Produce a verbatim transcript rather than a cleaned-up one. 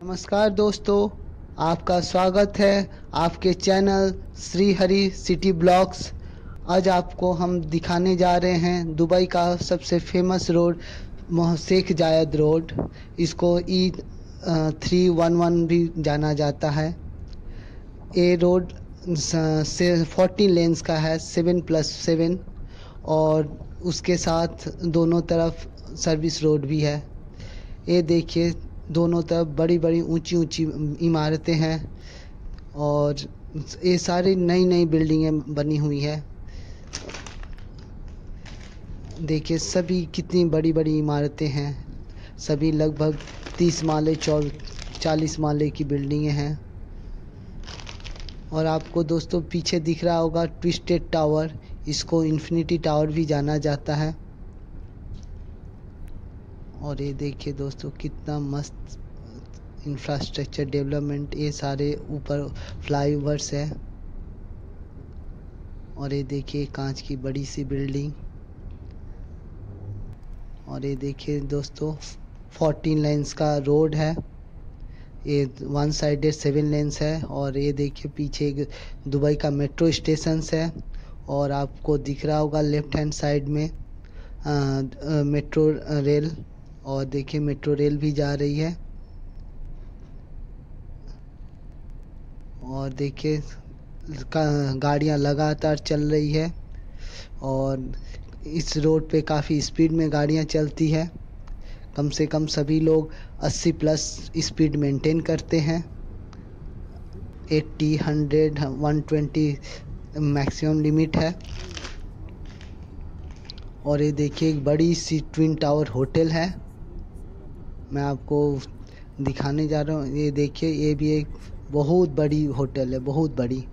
नमस्कार दोस्तों, आपका स्वागत है आपके channel Shri Hari city blogs. आज आपको हम दिखाने जा रहे हैं दुबई का सबसे फेमस रोड शेख जायद रोड। इसको ई थ्री वन वन भी जाना जाता है। ये रोड से फोर्टीन लेन्स का है, सेवन प्लस सेवन, और उसके साथ दोनों तरफ सर्विस रोड भी है। ये देखिए, दोनों तरफ बड़ी बड़ी ऊंची ऊंची इमारतें हैं और ये सारी नई नई बिल्डिंगें बनी हुई है। देखिए सभी कितनी बड़ी बड़ी इमारतें हैं। सभी लगभग तीस माले चौर चालीस माले की बिल्डिंगें हैं। और आपको दोस्तों पीछे दिख रहा होगा ट्विस्टेड टावर, इसको इन्फिनिटी टावर भी जाना जाता है। और ये देखिए दोस्तों, कितना मस्त इंफ्रास्ट्रक्चर डेवलपमेंट, ये सारे ऊपर फ्लाईओवर्स है। और ये देखिए कांच की बड़ी सी बिल्डिंग। और ये देखिए दोस्तों, फोर्टीन लेन्स का रोड है। ये वन साइडेड सेवन लेन्स है। और ये देखिए पीछे दुबई का मेट्रो स्टेशन है। और आपको दिख रहा होगा लेफ्ट हैंड साइड में आ, आ, मेट्रो रेल। और देखिए मेट्रो रेल भी जा रही है। और देखिए गाड़ियां लगातार चल रही है। और इस रोड पे काफ़ी स्पीड में गाड़ियां चलती है। कम से कम सभी लोग अस्सी प्लस स्पीड मेंटेन करते हैं। अस्सी, hundred, one twenty maximum limit है। और ये देखिए एक बड़ी सी ट्विन टावर होटल है, मैं आपको दिखाने जा रहा हूँ। ये देखिए, ये भी एक बहुत बड़ी होटल है, बहुत बड़ी।